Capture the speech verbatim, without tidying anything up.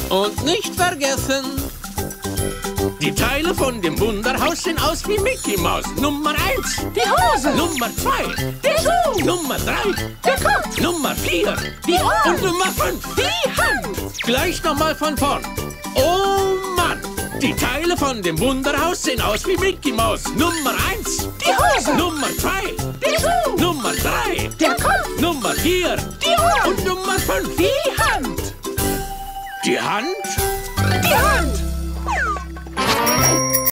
Und nicht vergessen, die Teile von dem Wunderhaus sehen aus wie Mickey Maus. Nummer eins, die Hose. Nummer zwei, der Schuh. Nummer drei, der Kopf. Nummer vier, die Ohren. Und Nummer fünf, die Hand. Gleich nochmal von vorn. Oh Mann, die Teile von dem Wunderhaus sehen aus wie Mickey Maus. Nummer eins, die Hose. Nummer zwei, der Schuh. Nummer drei, der Kopf. Nummer vier, die Ohren. Und Nummer fünf, die Hand. Die Hand? Die Hand.